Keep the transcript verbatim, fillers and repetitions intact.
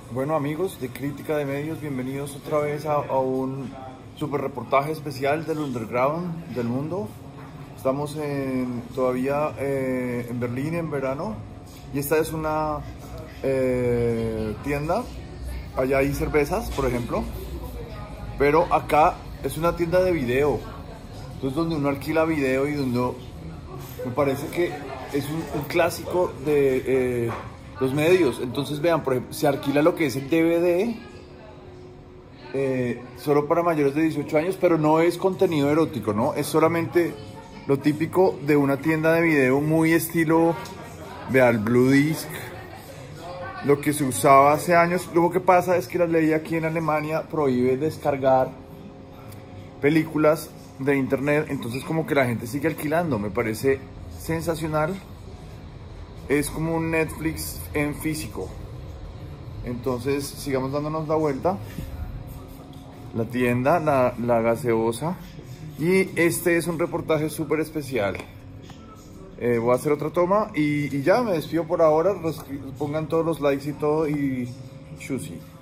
Bueno amigos de Crítica de Medios, bienvenidos otra vez a, a un super reportaje especial del underground del mundo. Estamos en, todavía eh, en Berlín en verano y esta es una eh, tienda. Allá hay cervezas, por ejemplo, pero acá es una tienda de video. Entonces donde uno alquila video y donde me parece que es un, un clásico de... Eh, los medios. Entonces vean, por ejemplo, se alquila lo que es el D V D eh, solo para mayores de dieciocho años, pero no es contenido erótico, ¿no? Es solamente lo típico de una tienda de video muy estilo, vean, Blue Disc, lo que se usaba hace años. Luego que pasa es que la ley aquí en Alemania prohíbe descargar películas de internet, entonces como que la gente sigue alquilando. Me parece sensacional. Es como un Netflix en físico. Entonces sigamos dándonos la vuelta. La tienda, la, la gaseosa. Y este es un reportaje súper especial. eh, Voy a hacer otra toma y, y ya me despido por ahora. Pongan todos los likes y todo y chusi.